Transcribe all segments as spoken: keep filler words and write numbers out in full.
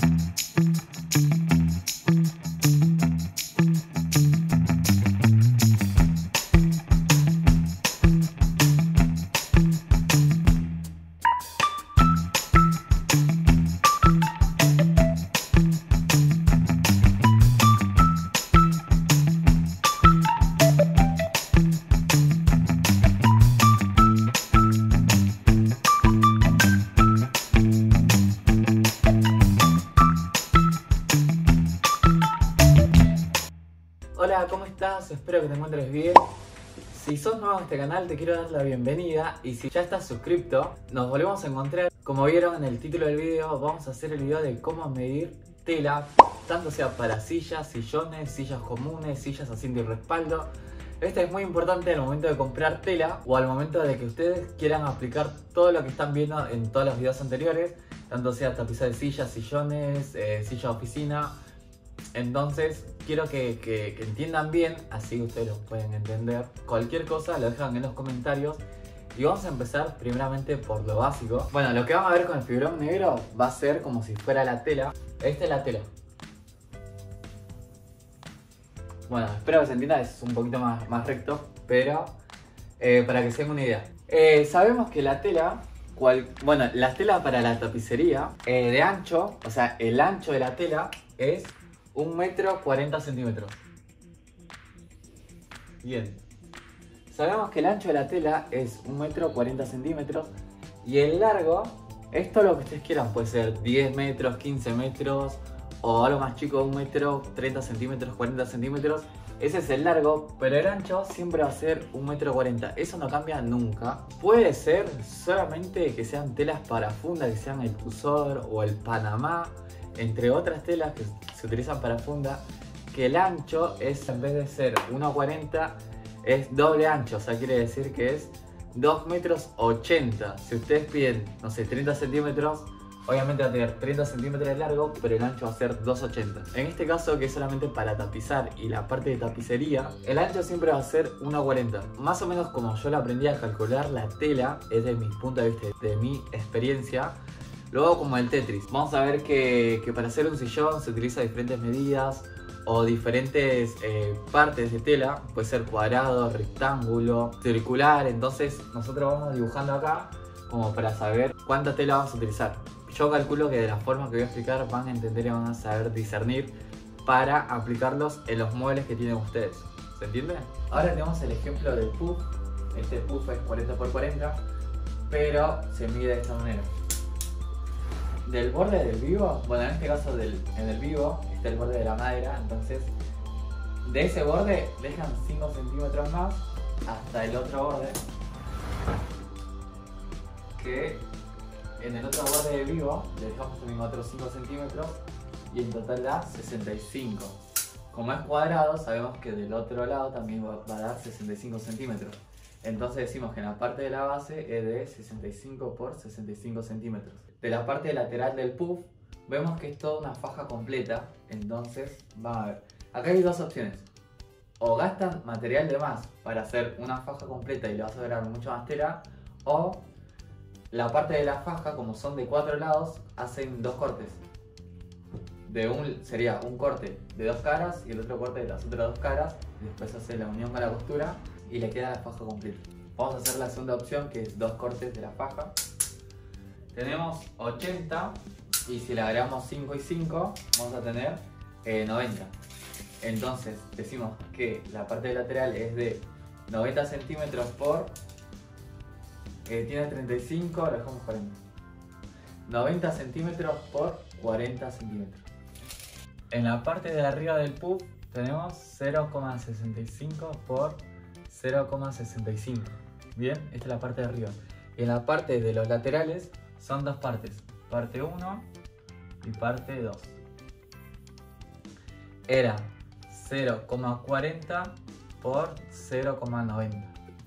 Hola, ¿cómo estás? Espero que te encuentres bien. Si sos nuevo en este canal te quiero dar la bienvenida y si ya estás suscrito, nos volvemos a encontrar. Como vieron en el título del video, vamos a hacer el video de cómo medir tela, tanto sea para sillas, sillones, sillas comunes, sillas asiento y respaldo. Este es muy importante al momento de comprar tela o al momento de que ustedes quieran aplicar todo lo que están viendo en todos los videos anteriores, tanto sea tapizar de sillas, sillones, eh, silla de oficina. Entonces quiero que, que, que entiendan bien, así ustedes lo pueden entender. Cualquier cosa lo dejan en los comentarios. Y vamos a empezar primeramente por lo básico. Bueno, lo que vamos a ver con el fibrón negro va a ser como si fuera la tela. Esta es la tela. Bueno, espero que se entienda, es un poquito más, más recto, pero eh, para que se den una idea. Eh, sabemos que la tela, cual, bueno, la tela para la tapicería eh, de ancho, o sea, el ancho de la tela es un metro cuarenta centímetros. Bien. Sabemos que el ancho de la tela es un metro cuarenta centímetros y el largo es todo lo que ustedes quieran. Puede ser diez metros, quince metros o algo más chico, un metro, treinta centímetros, cuarenta centímetros. Ese es el largo, pero el ancho siempre va a ser un metro cuarenta. Eso no cambia nunca. Puede ser solamente que sean telas para funda, que sean el Tuzor o el Panamá, entre otras telas que se utilizan para funda, que el ancho es, en vez de ser uno cuarenta, es doble ancho, o sea, quiere decir que es dos metros ochenta. Si ustedes piden, no sé, treinta centímetros, obviamente va a tener treinta centímetros de largo, pero el ancho va a ser dos ochenta. En este caso, que es solamente para tapizar y la parte de tapicería, el ancho siempre va a ser uno cuarenta. Más o menos como yo lo aprendí a calcular la tela, es de mi punto de vista, de mi experiencia. Luego, como el Tetris, vamos a ver que, que para hacer un sillón se utiliza diferentes medidas o diferentes eh, partes de tela. Puede ser cuadrado, rectángulo, circular. Entonces nosotros vamos dibujando acá como para saber cuánta tela vamos a utilizar. Yo calculo que de la forma que voy a explicar van a entender y van a saber discernir para aplicarlos en los muebles que tienen ustedes. ¿Se entiende? Ahora tenemos el ejemplo del puff. Este puff es cuarenta por cuarenta, pero se mide de esta manera. Del borde del vivo, bueno, en este caso del, en el vivo está el borde de la madera, entonces de ese borde dejan cinco centímetros más hasta el otro borde, que en el otro borde de vivo le dejamos también otros cinco centímetros y en total da sesenta y cinco. Como es cuadrado, sabemos que del otro lado también va, va a dar sesenta y cinco centímetros. Entonces decimos que en la parte de la base es de sesenta y cinco por sesenta y cinco centímetros. De la parte lateral del puff vemos que es toda una faja completa. Entonces vamos a ver, acá hay dos opciones. O gastan material de más para hacer una faja completa y le vas a agregar mucha más tela, o la parte de la faja, como son de cuatro lados, hacen dos cortes. De un, sería un corte de dos caras y el otro corte de las otras dos caras. Y después hace la unión con la costura y le queda la faja completa. Vamos a hacer la segunda opción, que es dos cortes de la faja. Tenemos ochenta y si le agregamos cinco y cinco vamos a tener eh, noventa. Entonces decimos que la parte lateral es de noventa centímetros por... Eh, tiene treinta y cinco, lo dejamos cuarenta. noventa centímetros por cuarenta centímetros. En la parte de arriba del puff tenemos cero coma sesenta y cinco por cero coma sesenta y cinco. Bien, esta es la parte de arriba. Y en la parte de los laterales son dos partes, parte uno y parte dos. Era cero coma cuarenta por cero coma noventa.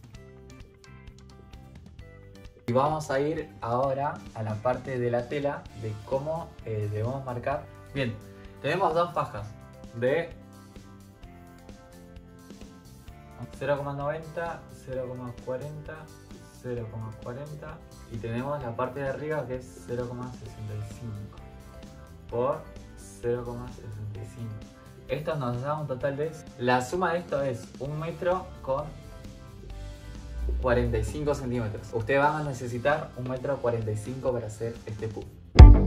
Y vamos a ir ahora a la parte de la tela de cómo eh, debemos marcar. Bien, tenemos dos fajas de cero coma noventa, cero coma cuarenta, cero coma cuarenta y tenemos la parte de arriba que es cero coma sesenta y cinco. por cero coma sesenta y cinco. Esto nos da un total de... La suma de esto es un metro con cuarenta y cinco centímetros. Ustedes van a necesitar un metro cuarenta y cinco para hacer este puff.